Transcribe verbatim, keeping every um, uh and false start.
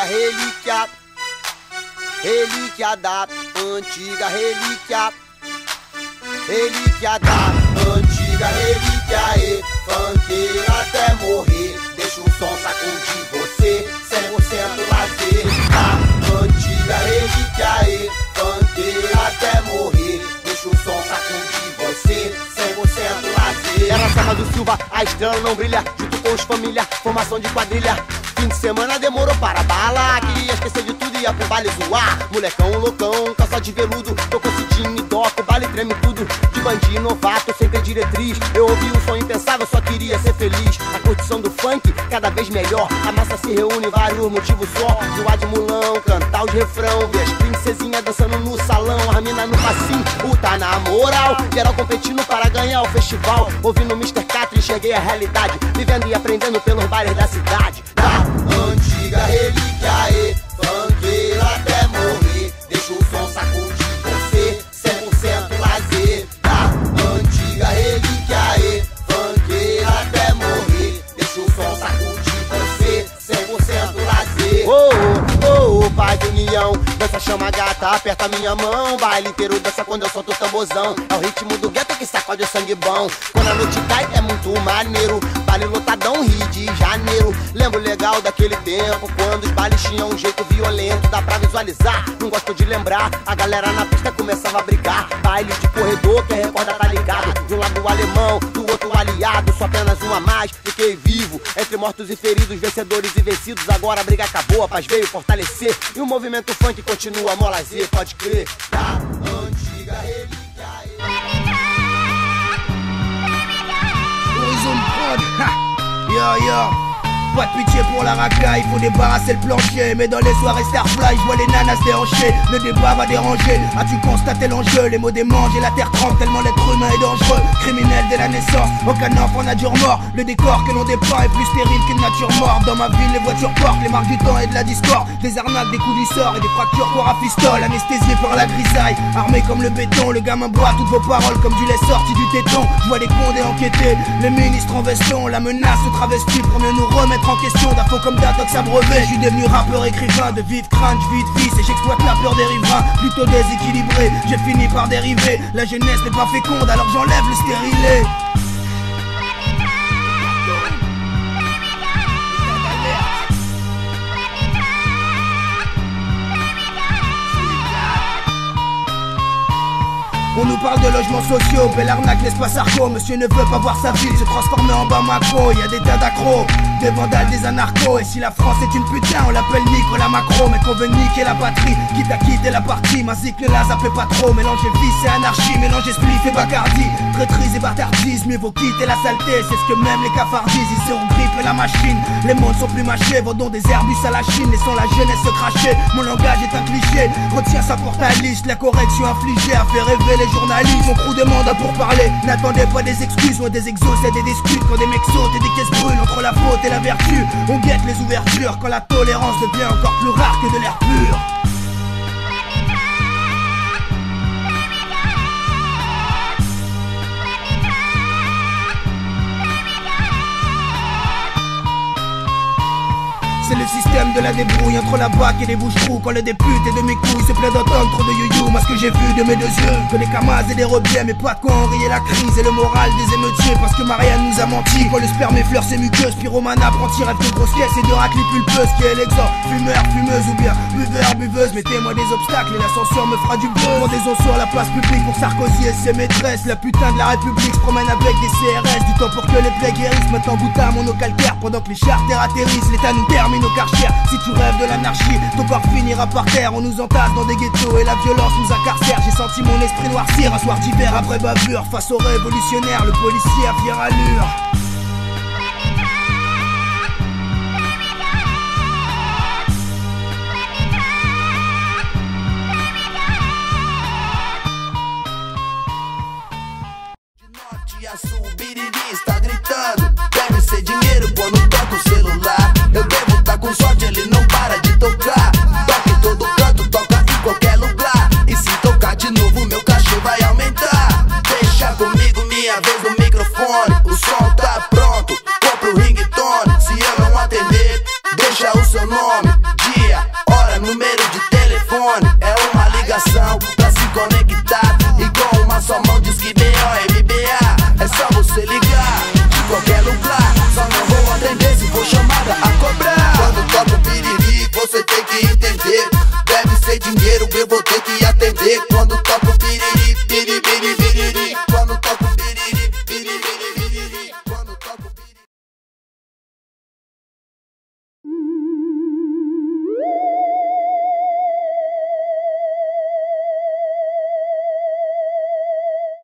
antiga relíquia, relíquia da antiga relíquia, relíquia da antiga relíquia. E funkeiro até morrer, deixa o som sacudir você, cem por cento lazer. Da antiga relíquia. E funkeiro até morrer, deixa o som sacudir você, cem por cento lazer. Era Sama do Silva, a estrela não brilha, junto com os família, formação de quadrilha. Fim de semana demorou para bala, queria esquecer de tudo e ia pro baile zoar. Molecão, loucão, calça de veludo, tô com cidinho e toco, baile treme tudo. De bandinho novato, sem ter diretriz, eu ouvi um som impensável, só queria ser feliz. A curtição do funk, cada vez melhor, a massa se reúne, vários motivos só. Zoar de mulão, cantar os refrão, ver as princesinhas dançando no salão, a mina no passinho, o tá na moral. Geral competindo para ganhar o festival, ouvindo mister Catra, enxerguei a realidade, vivendo e aprendendo pelos bares da cidade. Da antiga relíquia. E funkeiro até morrer, deixa o som sacudir você, cem por cento lazer. Da antiga relíquia. E funkeiro até morrer, deixa o som sacudir você, cem por cento lazer. Oh, oh, oh, pai de união, dança chama gata, aperta minha mão. Baile inteiro dança quando eu solto o tamborzão, é o ritmo do gueto que sacode o sangue bom. Quando a noite cai é muito maneiro, baile lotadão, Rio de Janeiro. Lembro legal daquele tempo, quando os bailes tinham um jeito violento, dá pra visualizar, não gosto de lembrar. A galera na pista começava a brigar, baile de corredor, quem recorda tá ligado. De um lado o alemão, do outro o aliado, só apenas um a mais, fiquei vivo. Entre mortos e feridos, vencedores e vencidos, agora a briga acabou, a paz veio fortalecer. E o movimento funk continua, mó lazer, pode crer. Da antiga relíquia. Horizon Prod, ha, yo yo. Pas de pitié pour la racaille, faut débarrasser le plancher. Mais dans les soirées Starfly, je vois les nanas se déhancher. Le débat va déranger, as-tu constaté l'enjeu? Les mots démangent et la terre trempe tellement l'être humain est dangereux. Criminel dès la naissance, aucun enfant n'a dur mort. Le décor que l'on dépeint est plus stérile qu'une nature morte. Dans ma ville les voitures portent les marques du temps et de la discorde, des arnaques, des coups du sort et des fractures qu'on rafistole. Anesthésié par la grisaille, armé comme le béton. Le gamin boit toutes vos paroles comme du lait sorti du téton. Je vois les condés enquêter, les ministres en veston. La menace se travestit pour mieux nous remettre en question. D'infos comme d'atox à brevet. Je suis devenu rappeur écrivain, de vive crainte, je vis de vice et j'exploite la peur des riverains. Plutôt déséquilibré, j'ai fini par dériver. La jeunesse n'est pas féconde alors j'enlève le stérilet. On nous parle de logements sociaux, belle arnaque n'est-ce pas Sarko? Monsieur ne veut pas voir sa ville se transformer en Bamako. Y'a des tas d'accros, des vandales, des anarchos. Et si la France est une putain, on l'appelle Nicolas Macron. Mais qu'on veut niquer la patrie, quitte à quitter la partie. Ma zik ne la zappez pas trop, mélangez vice et anarchie, mélangez spliff et Bacardi. Traîtrise et bâtardise, mieux vaut quitter la saleté. C'est ce que même les cafards disent, ils seront grippés la machine. Les mondes sont plus mâchés, vendons des Airbus à la Chine. Laissons la jeunesse se cracher, mon langage est un cliché. Retiens ça pour ta liste, la correction infligée a fait rêver les journalistes. Mon crew demande à pour parler, n'attendez pas des excuses, loin des exos, c'est des disputes. Quand des mecs sautent et des caisses brûlent entre la faute et la vertu, on guette les ouvertures quand la tolérance devient encore plus rare que de l'air pur. C'est le système de la débrouille entre la bac et les bouches-trous. Quand le député de mes couilles se plaît d'entendre trop de you-you. Moi ce que j'ai vu de mes deux yeux, que des camas et des rebiens, mais pas de quoi enrayer la crise et le moral des émeutiers. Parce que Marianne nous a menti. Quand le sperme effleure ses muqueuses, pyromane apprenti rêve de grosses caisses et de raclées pulpeuses. Qui est l'exemple, fumeur, fumeuse ou bien buveur, buveuse. Mettez-moi des obstacles et l'ascenseur me fera du buzz. Pendaison sur la place publique pour Sarkozy et ses maîtresses. La putain de la République se promène avec des C R S. Du temps pour que les plaies guérissent, maintenant goûte à mon eau calcaire. Pendant que les charters atterrissent, l'État nous termine au Karcher. Si tu rêves de l'anarchie, ton corps finira par terre. On nous entasse dans des ghettos et la violence nous incarcère. J'ai senti mon esprit noircir un soir d'hiver après bavure. Face aux révolutionnaires, le policier à fière allure. A subir e está gritando, deve ser dinheiro quando toca o celular. Eu devo